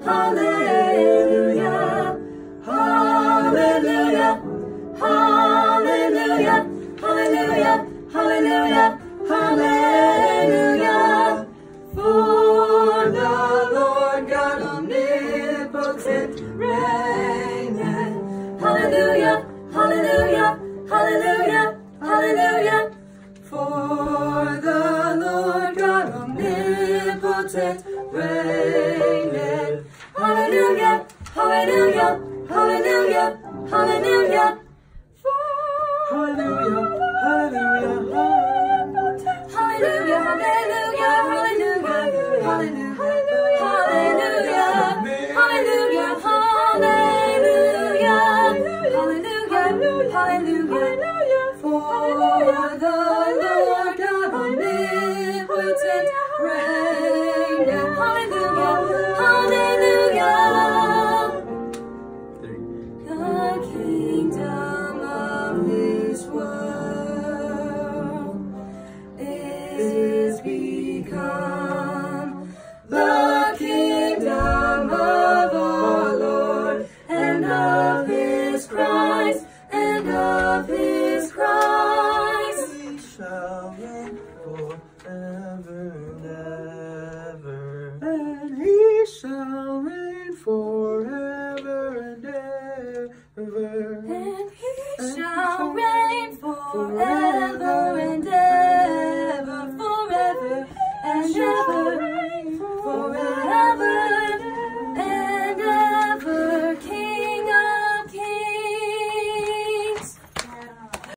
hallelujah, hallelujah, hallelujah, hallelujah, hallelujah, hallelujah. For the Lord God omnipotent reigneth. Hallelujah, hallelujah, hallelujah, hallelujah. For the Lord God omnipotent reigneth. Hallelujah, hallelujah, hallelujah, hallelujah. Hallelujah, hallelujah, Hallelujah, hallelujah, hallelujah, hallelujah, hallelujah, hallelujah, hallelujah, hallelujah. For the Lord God omnipotent reigneth. Hallelujah, hallelujah. The kingdom of this world is become the kingdom of our Lord and of his Christ, and of his Christ. He shall reign forever and ever, and he shall reign forever.